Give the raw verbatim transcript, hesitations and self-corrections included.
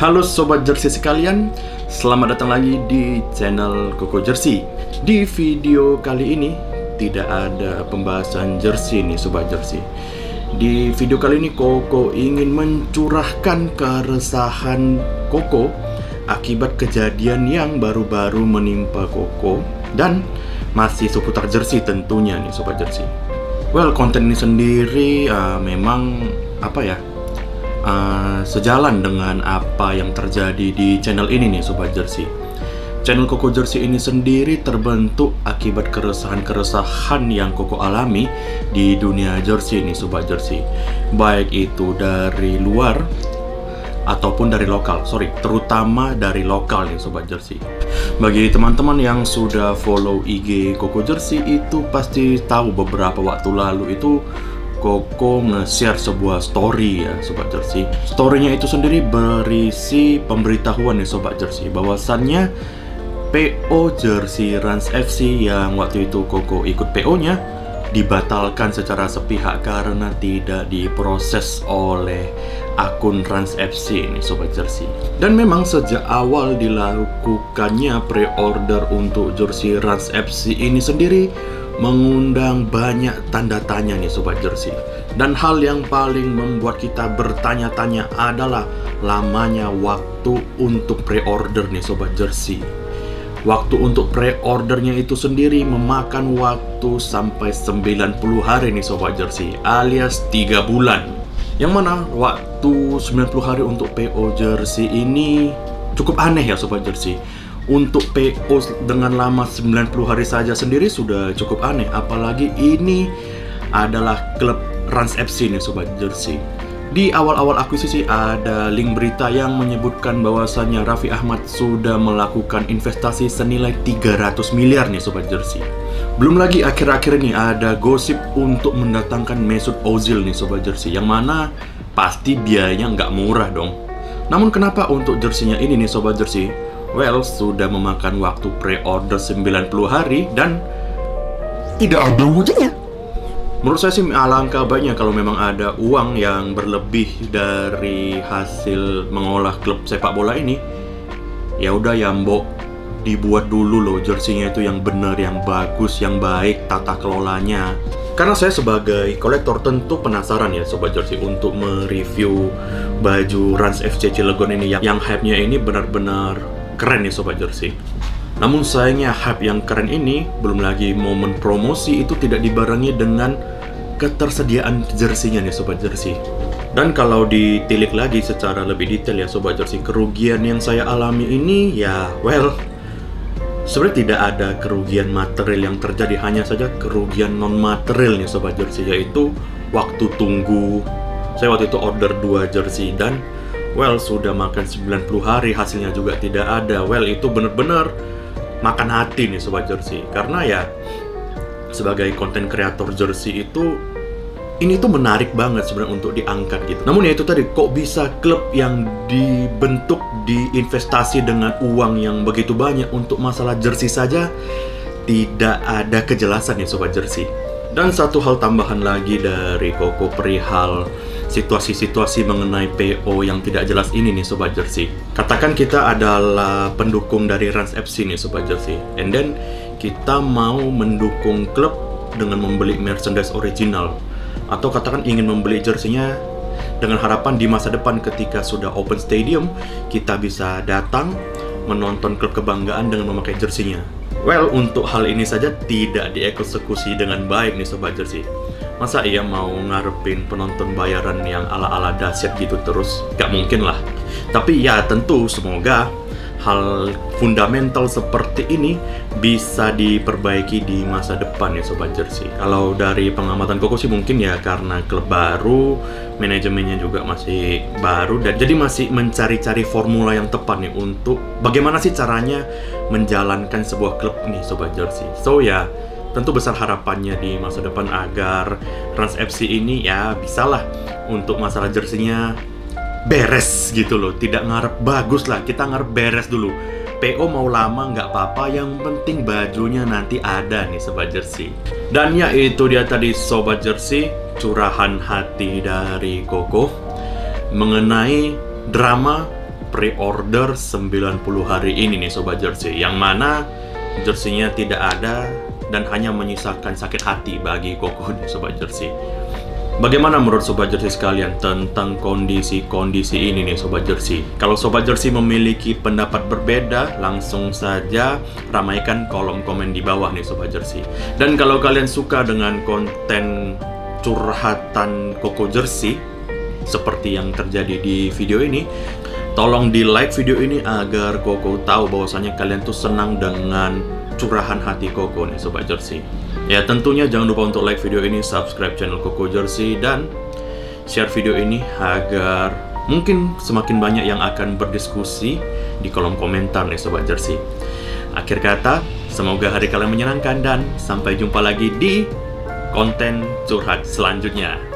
Halo Sobat Jersey sekalian, selamat datang lagi di channel Koko Jersey. Di video kali ini tidak ada pembahasan jersey nih Sobat Jersey. Di video kali ini Koko ingin mencurahkan keresahan Koko akibat kejadian yang baru-baru menimpa Koko dan masih seputar jersey tentunya nih Sobat Jersey. Well, konten ini sendiri uh, memang apa ya? Uh, sejalan dengan apa yang terjadi di channel ini nih Sobat Jersey. Channel Koko Jersey ini sendiri terbentuk akibat keresahan-keresahan yang Koko alami di dunia jersey nih Sobat Jersey. Baik itu dari luar ataupun dari lokal, sorry, terutama dari lokal nih Sobat Jersey. Bagi teman-teman yang sudah follow I G Koko Jersey itu pasti tahu beberapa waktu lalu itu Koko nge-share sebuah story ya Sobat Jersey. Storynya itu sendiri berisi pemberitahuan nih Sobat Jersey, bahwasannya P O jersey Rans F C yang waktu itu Koko ikut P O-nya dibatalkan secara sepihak karena tidak diproses oleh akun Rans F C nih Sobat Jersey. Dan memang sejak awal dilakukannya pre-order untuk jersey Rans F C ini sendiri mengundang banyak tanda tanya nih Sobat Jersey. Dan hal yang paling membuat kita bertanya-tanya adalah lamanya waktu untuk pre-order nih Sobat Jersey. Waktu untuk pre-ordernya itu sendiri memakan waktu sampai sembilan puluh hari nih Sobat Jersey, alias tiga bulan. Yang mana waktu sembilan puluh hari untuk P O jersey ini cukup aneh ya Sobat Jersey. Untuk P O dengan lama sembilan puluh hari saja sendiri sudah cukup aneh, apalagi ini adalah klub Rans F C nih Sobat Jersey. Di awal-awal akuisisi ada link berita yang menyebutkan bahwasannya Raffi Ahmad sudah melakukan investasi senilai tiga ratus miliar nih Sobat Jersey. Belum lagi akhir-akhir ini ada gosip untuk mendatangkan Mesut Ozil nih Sobat Jersey, yang mana pasti biayanya nggak murah dong. Namun kenapa untuk jersinya ini nih Sobat Jersey? Well, sudah memakan waktu pre-order sembilan puluh hari dan tidak ada wujudnya. Menurut saya sih alangkah baiknya kalau memang ada uang yang berlebih dari hasil mengolah klub sepak bola ini. Ya udah ya mbok, dibuat dulu loh jersinya itu yang benar, yang bagus, yang baik tata kelolanya. Karena saya sebagai kolektor tentu penasaran ya Sobat Jersey untuk mereview baju Rans F C Cilegon ini yang, yang hype-nya ini benar-benar keren nih Sobat Jersey. Namun sayangnya hype yang keren ini, belum lagi momen promosi itu tidak dibarengi dengan ketersediaan jersinya nih Sobat Jersey. Dan kalau ditilik lagi secara lebih detail ya Sobat Jersey, kerugian yang saya alami ini ya well, sebenarnya tidak ada kerugian material yang terjadi, hanya saja kerugian non material nih Sobat Jersey, yaitu waktu tunggu. Saya waktu itu order dua jersey dan well, sudah makan sembilan puluh hari, hasilnya juga tidak ada. Well, itu benar-benar makan hati nih Sobat Jersey. Karena ya, sebagai konten kreator jersey itu, ini tuh menarik banget sebenarnya untuk diangkat gitu. Namun ya itu tadi, kok bisa klub yang dibentuk, diinvestasi dengan uang yang begitu banyak untuk masalah jersey saja, tidak ada kejelasan nih Sobat Jersey. Dan satu hal tambahan lagi dari Koko perihal situasi-situasi mengenai P O yang tidak jelas ini nih Sobat Jersey. Katakan kita adalah pendukung dari Rans F C nih Sobat Jersey, and then kita mau mendukung klub dengan membeli merchandise original, atau katakan ingin membeli jersinya dengan harapan di masa depan ketika sudah open stadium kita bisa datang menonton klub kebanggaan dengan memakai jersinya. Well, untuk hal ini saja tidak dieksekusi dengan baik nih Sobat Jersey. Masa ia mau ngarepin penonton bayaran yang ala-ala dahsyat gitu terus? Gak mungkin lah. Tapi ya tentu semoga hal fundamental seperti ini bisa diperbaiki di masa depan ya Sobat Jersey. Kalau dari pengamatan Koko sih mungkin ya karena klub baru, manajemennya juga masih baru, dan jadi masih mencari-cari formula yang tepat nih untuk bagaimana sih caranya menjalankan sebuah klub nih Sobat Jersey. So ya, tentu besar harapannya di masa depan agar Rans F C ini ya bisalah untuk masalah jersinya beres gitu loh. Tidak ngarep bagus lah, kita ngarep beres dulu. P O mau lama nggak apa-apa, yang penting bajunya nanti ada nih Sobat Jersey. Dan ya itu dia tadi Sobat Jersey, curahan hati dari Koko mengenai drama pre-order sembilan puluh hari ini nih Sobat Jersey, yang mana jersinya tidak ada dan hanya menyisakan sakit hati bagi Koko nih Sobat Jersey. Bagaimana menurut Sobat Jersey sekalian tentang kondisi-kondisi ini nih Sobat Jersey? Kalau Sobat Jersey memiliki pendapat berbeda, langsung saja ramaikan kolom komen di bawah nih Sobat Jersey. Dan kalau kalian suka dengan konten curhatan Koko Jersey seperti yang terjadi di video ini, tolong di like video ini agar Koko tahu bahwasanya kalian tuh senang dengan curahan hati Koko nih Sobat Jersey. Ya tentunya jangan lupa untuk like video ini, subscribe channel Koko Jersey, dan share video ini agar mungkin semakin banyak yang akan berdiskusi di kolom komentar nih Sobat Jersey. Akhir kata, semoga hari kalian menyenangkan dan sampai jumpa lagi di konten curhat selanjutnya.